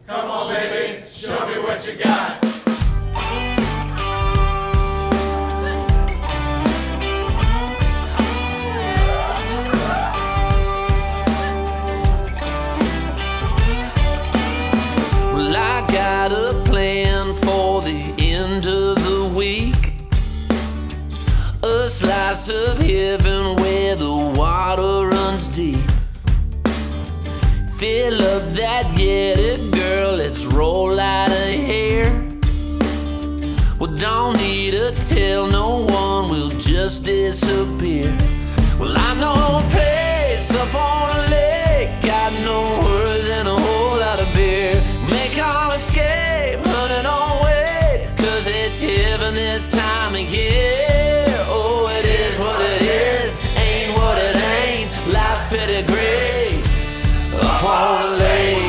Come on, baby, show me what you got. Well, I got a plan for the end of the week. A slice of heaven where the water runs deep. Fill up that Yeti, girl, let's roll out of here. Well, don't need to tell no one, we'll just disappear. Well, I know a place up on a lake, got no worries and a whole lot of beer. Make our escape, running on wait, 'cause it's heaven this time of year. Oh, it is what it is, ain't what it ain't, life's pretty great up on a lake.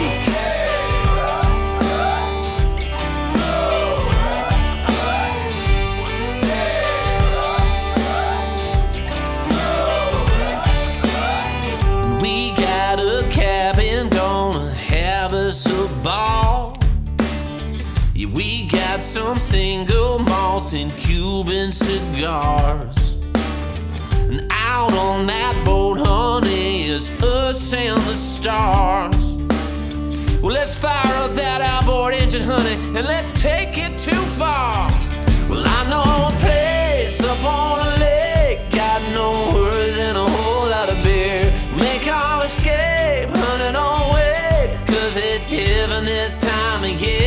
We got a cabin, gonna have us a ball. Yeah, we got some single malts and Cuban cigars. And out on that boat, honey, is us and the stars. Well, let's fire up that outboard engine, honey, and let's take it too far. Well, I know a place up on a lake, got no worries and a whole lot of beer. Make our escape, running on wait, 'cause it's heaven this time of year.